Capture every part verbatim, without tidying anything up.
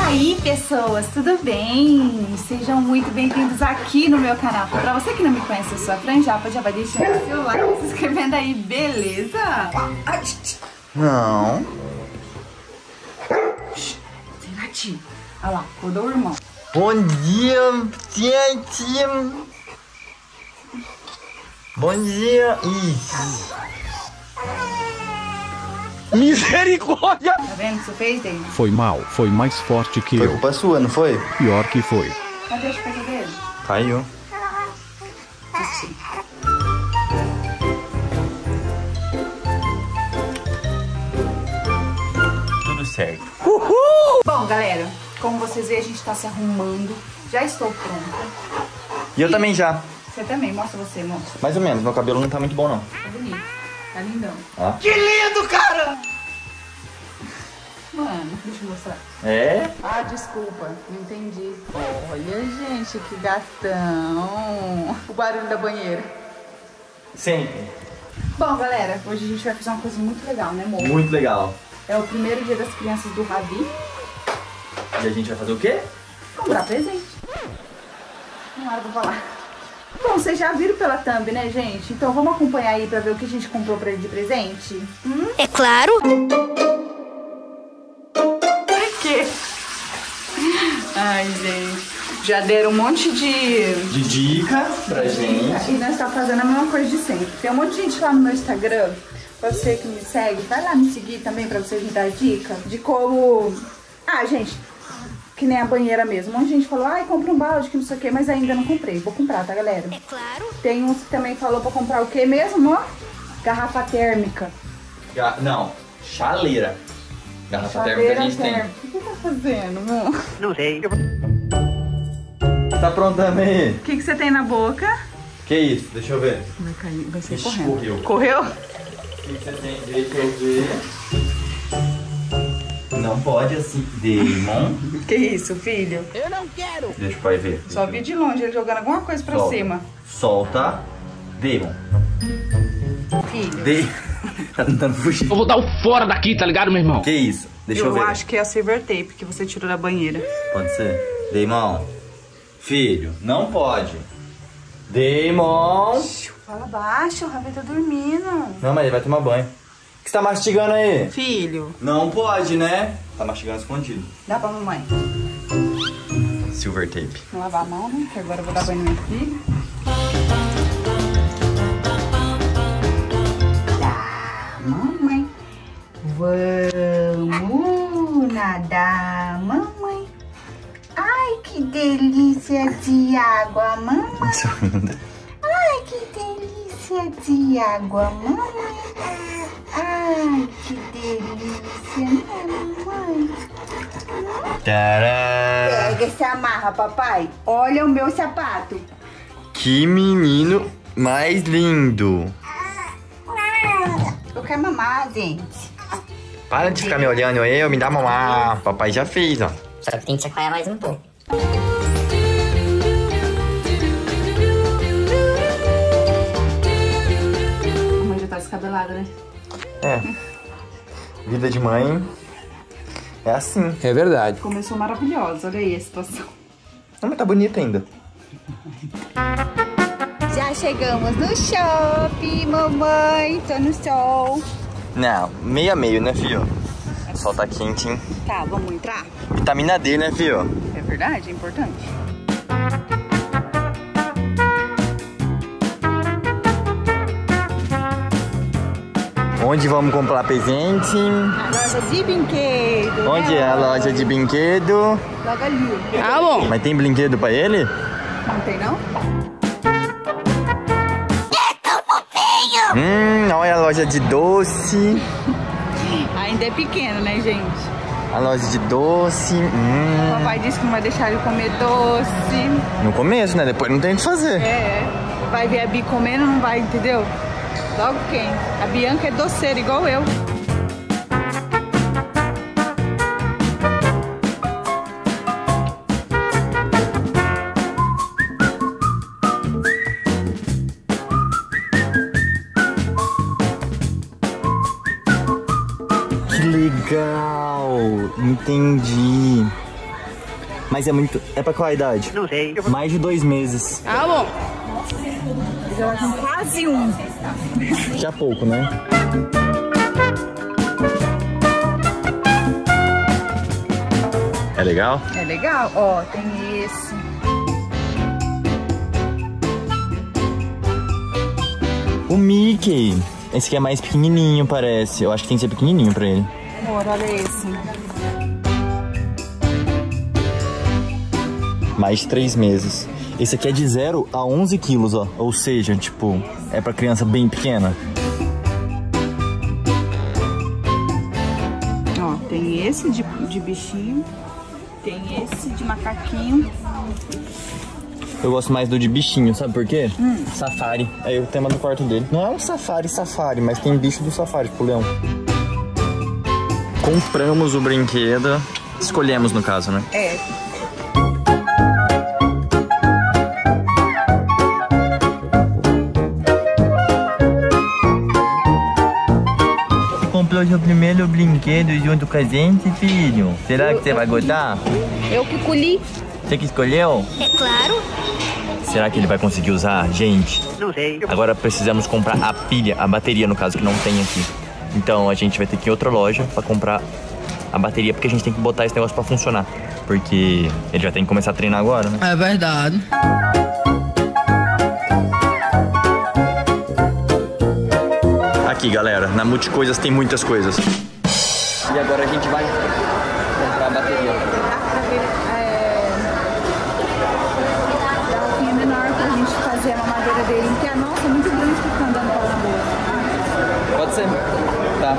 aí, pessoas, tudo bem? Sejam muito bem-vindos aqui no meu canal. Pra você que não me conhece, eu sou a Fran Japa, já vai deixando seu like e se inscrevendo aí, beleza? Não. Sem latir. Olha lá, acordou o irmão. Bom dia, gente. Bom dia. Isso. Misericórdia! Tá vendo o que você fez, Dave? Foi mal, foi mais forte que Foi eu. culpa sua, não foi? Pior que foi. Cadê a chupeta dele? Caiu. Aqui. Tudo certo. Bom, galera, como vocês veem, a gente tá se arrumando. Já estou pronta. E eu também já. Você também, mostra você, mostra. Mais ou menos, meu cabelo não tá muito bom, não. Tá bonito. Tá lindão. Ó. Que lindo, cara! Mano, deixa eu mostrar. É? Ah, desculpa, não entendi. Olha, gente, que gatão. O barulho da banheira. Sempre. Bom, galera, hoje a gente vai fazer uma coisa muito legal, né, amor? Muito legal. É o primeiro dia das crianças do Rabi. E a gente vai fazer o quê? Comprar presente. Não era pra falar. Bom, vocês já viram pela thumb, né, gente? Então vamos acompanhar aí pra ver o que a gente comprou pra ele de presente? Hum? É claro. Por quê? Ai, gente. Já deram um monte de... De dica pra gente. E nós tá fazendo a mesma coisa de sempre. Tem um monte de gente lá no meu Instagram. Pra você que me segue, vai lá me seguir também pra vocês me dar dica de como... Ah, gente... Que nem a banheira mesmo. Um monte de gente falou, ai, compra um balde, que não sei o que, mas ainda não comprei. Vou comprar, tá, galera? É claro. Tem uns que também falou pra comprar o que mesmo, ó? Garrafa térmica. Ga não, chaleira. Garrafa Chaleira térmica a gente térmica. O que você tá fazendo, amor? Não sei. tem. Tá aprontando aí? O que, que você tem na boca? Que isso? Deixa eu ver. Vai cair, vai ser Ixi, correndo. correu. Correu? O que você tem? Deixa eu ver. Não pode assim, Damon. Que isso, filho? Eu não quero. Deixa o pai ver. Só vi de longe ele jogando alguma coisa pra Solta. cima. Solta. Damon. Filho. De... tá tentando fugir. Eu vou dar o fora daqui, tá ligado, meu irmão? Que isso? Deixa eu, eu ver. acho que é a silver tape que você tirou da banheira. Pode ser. Damon. Filho, não pode. Damon. Fala baixo, o Rabi tá dormindo. Não, mas ele vai tomar banho. O que você tá mastigando aí? Filho. Não pode, né? Tá mastigando escondido. Dá pra mamãe. Silver tape. Vou lavar a mão, né? Que agora eu vou dar banho no meu filho. Tá, mamãe. Vamos nadar, mamãe. Ai, que delícia de água, mamãe. Ai, que delícia de água, mamãe. Ai, que delícia, né, mamãe? Tcharam! Pega essa amarra, papai. Olha o meu sapato. Que menino mais lindo. Eu quero mamar, gente. Para de ficar me olhando aí, me dá mamar. Papai já fez, ó. Só que tem que chacoalhar mais um pouco. A mãe já tá descabelada, né? É. Vida de mãe é assim. É verdade. Começou maravilhosa, olha aí a situação. Não, mas tá bonita ainda. Já chegamos no shopping, mamãe. Tô no sol. Não, meio a meio, né, filho? O sol tá quente, hein? Tá, vamos entrar? Vitamina D, né, filho? É verdade, é importante. Onde vamos comprar presente? A loja de brinquedo. Onde é a loja de brinquedo? Logo ali. Tá bom. Mas tem brinquedo pra ele? Não tem, não? Hum, olha a loja de doce. Ainda é pequeno, né, gente? A loja de doce. O Hum. papai disse que não vai deixar ele comer doce. No começo, né? Depois não tem o que fazer. É, vai ver a Bi comendo, não vai, entendeu? Logo quem? A Bianca é doceira, igual eu. Que legal! Entendi. Mas é muito... É pra qual a idade? Não sei. Mais de dois meses. Ah, bom. Já com quase um. Já pouco, né? É legal? É legal? Ó, tem esse. O Mickey. Esse aqui é mais pequenininho, parece. Eu acho que tem que ser pequenininho pra ele. Amor, olha esse. Mais de três meses. Esse aqui é de zero a onze quilos, ó. Ou seja, tipo, é pra criança bem pequena. Ó, tem esse de, de bichinho. Tem esse de macaquinho. Eu gosto mais do de bichinho, sabe por quê? Hum. Safari. É o tema do quarto dele. Não é um safari, safari, mas tem bicho do safari, tipo leão. Compramos o brinquedo. Escolhemos, no caso, né? É. Comprou seu primeiro brinquedo junto com a gente, filho. Será que você vai gostar? Eu que colhi. Você que escolheu? É claro. Será que ele vai conseguir usar? Gente, Não sei. agora precisamos comprar a pilha, a bateria no caso, que não tem aqui. Então a gente vai ter que ir em outra loja pra comprar a bateria, porque a gente tem que botar esse negócio pra funcionar. Porque ele já tem que começar a treinar agora, né? É verdade. Aqui, galera, na Multicoisas tem muitas coisas. E agora a gente vai comprar a bateria. Garrafinha menor pra gente fazer a mamadeira dele. Porque a nossa é muito grande pra ficar andando pela rua. Pode ser. Tá.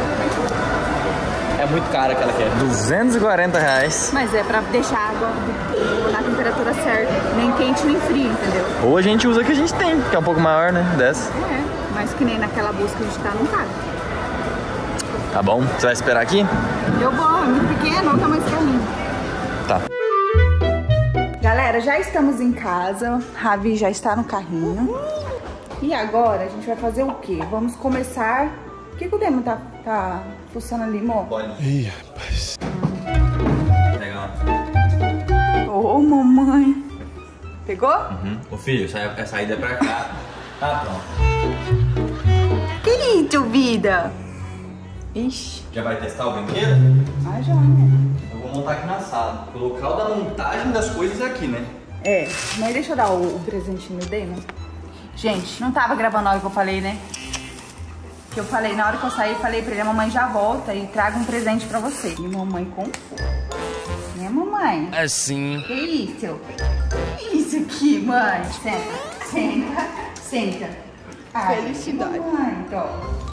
É muito cara aquela que é. duzentos e quarenta reais. Mas é pra deixar a água do- na temperatura certa. Nem quente nem frio, entendeu? Ou a gente usa o que a gente tem, que é um pouco maior, né? Dessa. É. Mas que nem naquela bolsa que a gente tá, não cabe. Tá bom? Você vai esperar aqui? Eu vou, é muito pequeno, olha o tamanho desse carrinho. Tá. Galera, já estamos em casa. Ravi já está no carrinho. E agora a gente vai fazer o quê? Vamos começar... O que, que o Demo tá, tá fuçando ali, amor? Ih, rapaz. Legal. Ô, mamãe. Pegou? Uhum. Ô filho, a saída é pra cá. Tá, pronto. Que isso, vida? Ixi. Já vai testar o brinquedo? Ah, já, né? Eu vou montar aqui na sala. O local da montagem das coisas é aqui, né? É, mas deixa eu dar o, o presentinho do Demo. Gente, não tava gravando na hora que eu falei, né? Que eu falei, na hora que eu saí, eu falei pra ele, a mamãe já volta e traga um presente pra você. E mamãe comprou. Né, mamãe? É sim. Que isso? Que isso aqui, mãe? Senta, senta, senta. Ai, felicidade. Mamãe, então.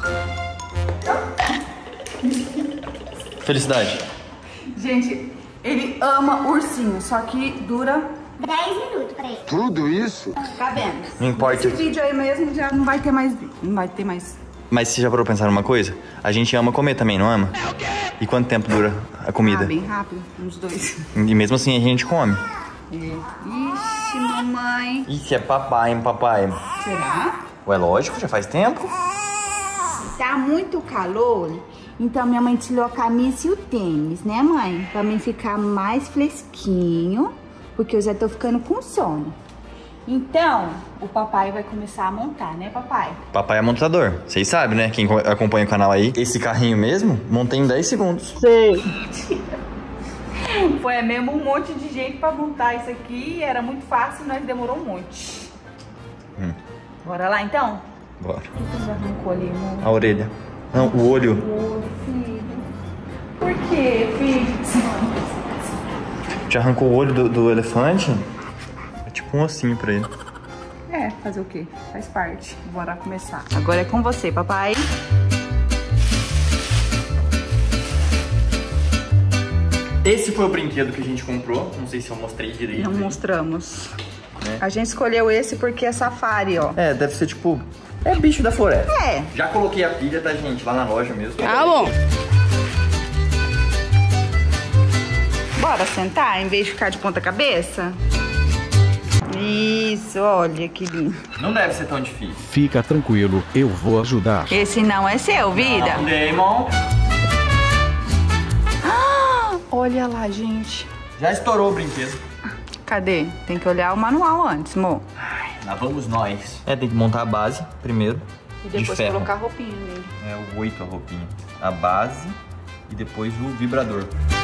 Felicidade. Gente, ele ama ursinho, só que dura... dez minutos pra ele. Tudo isso? Tá vendo? Não importa. Esse vídeo aí mesmo já não vai ter mais... Não vai ter mais... Mas você já parou pra pensar numa coisa? A gente ama comer também, não ama? E quanto tempo dura a comida? Ah, bem rápido, uns dois. E mesmo assim a gente come. É. Ixi, mamãe. Isso é papai, hein, papai? Será? Ué, lógico, já faz tempo. Tá muito calor, então minha mãe tirou a camisa e o tênis, né, mãe? Pra mim ficar mais fresquinho, porque eu já tô ficando com sono. Então, o papai vai começar a montar, né, papai? Papai é montador. Vocês sabem, né? Quem acompanha o canal aí. Esse carrinho mesmo, montei em dez segundos. Sei. Foi mesmo um monte de gente pra montar isso aqui. Era muito fácil, nós demorou um monte. Hum. Bora lá, então? Bora. O que você arrancou ali, amor? A orelha. Não, o olho. Ô, filho. Por quê, filho? Já arrancou o olho do, do elefante? É tipo um ossinho pra ele. É, fazer o quê? Faz parte. Bora começar. Agora é com você, papai. Esse foi o brinquedo que a gente comprou. Não sei se eu mostrei direito. Não mostramos. É. A gente escolheu esse porque é safari, ó. É, deve ser tipo... É bicho da floresta. É. Já coloquei a pilha, tá, gente? Lá na loja mesmo. Tá bom. Bora sentar em vez de ficar de ponta cabeça? Isso, olha que lindo. Não deve ser tão difícil. Fica tranquilo, eu vou ajudar. Esse não é seu, vida? Não, Damon. Ah, olha lá, gente. Já estourou o brinquedo. Cadê? Tem que olhar o manual antes, amor. Lá vamos nós. É, tem que montar a base primeiro. E depois de ferro. colocar a roupinha nele. É o oito a roupinha. A base e depois o vibrador.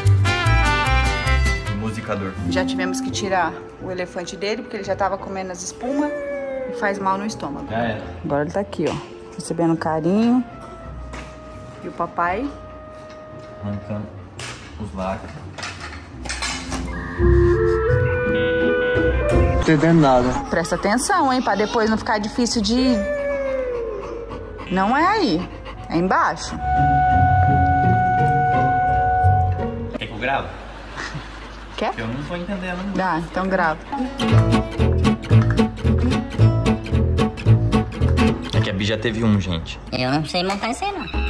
O musicador. Já tivemos que tirar o elefante dele, porque ele já tava comendo as espumas e faz mal no estômago. Já era. Agora ele tá aqui, ó. Recebendo carinho. E o papai... Arrancando os lacres. Não entendendo nada. Presta atenção, hein? Pra depois não ficar difícil de... Não é aí. É embaixo. Quer que eu gravo? Quer? Eu não tô entendendo. Dá, então grava. É que a Bi já teve um, gente. Eu não sei montar isso aí, não.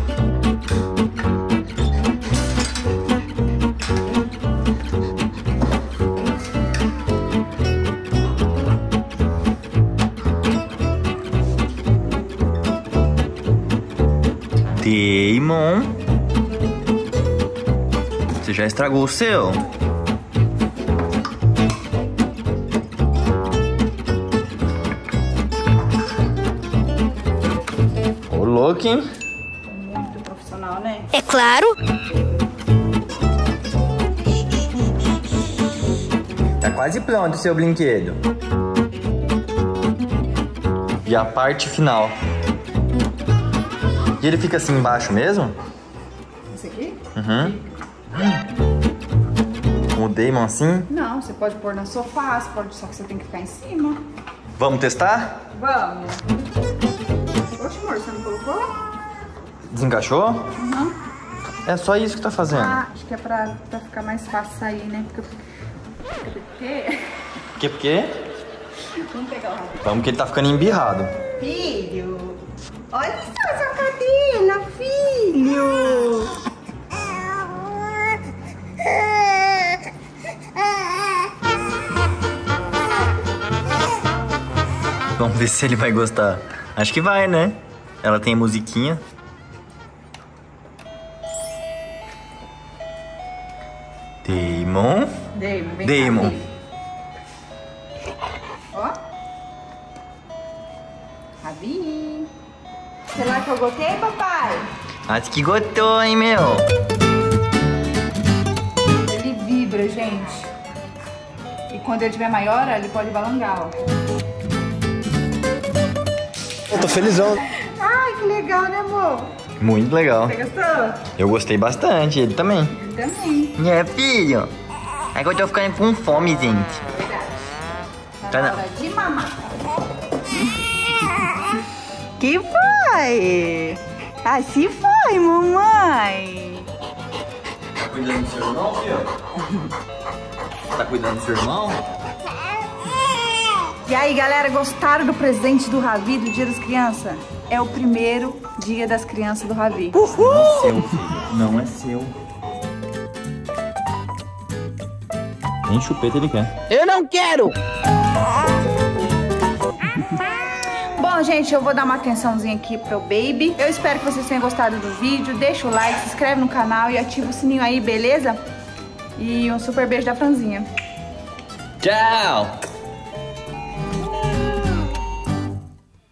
Damon. Você já estragou o seu? Ô, louco, hein? Muito profissional, né? É claro. Tá quase pronto o seu brinquedo. E a parte final. E ele fica assim embaixo mesmo? Esse aqui? Uhum. O Damon assim? Não, você pode pôr no sofá, você pode... só que você tem que ficar em cima. Vamos testar? Vamos. Oxe, amor, você não colocou? Desencaixou? Uhum. É só isso que tá fazendo. Ah, acho que é pra, pra ficar mais fácil sair, né? Porque... Porque... Por quê? Por quê? Vamos pegar o rabinho. Vamos, porque ele tá ficando embirrado. Filho! Olha só essa cadena, filho! Vamos ver se ele vai gostar. Acho que vai, né? Ela tem musiquinha. Damon. Damon, vem Damon. cá, filho. Ó. Rabi. Será que eu gostei, papai? Acho que gostou, hein, meu? Ele vibra, gente. E quando ele tiver maior, ele pode balangar, ó. Eu tô felizão. Ai, que legal, né, amor? Muito legal. Você gostou? Eu gostei bastante, ele também. Eu também. É, filho. Agora eu tô ficando com fome, gente. É verdade. Tá Tá na não. hora de mamar. Que foi? Assim foi, mamãe. Tá cuidando do seu irmão, filho? Tá cuidando do seu irmão? E aí, galera, gostaram do presente do Ravi do Dia das Crianças? É o primeiro Dia das Crianças do Ravi. Não é seu, filho. Não é seu. Nem chupeta ele quer. Eu não quero! Bom, gente, eu vou dar uma atençãozinha aqui pro Baby. Eu espero que vocês tenham gostado do vídeo. Deixa o like, se inscreve no canal e ativa o sininho aí, beleza? E um super beijo da Franzinha. Tchau!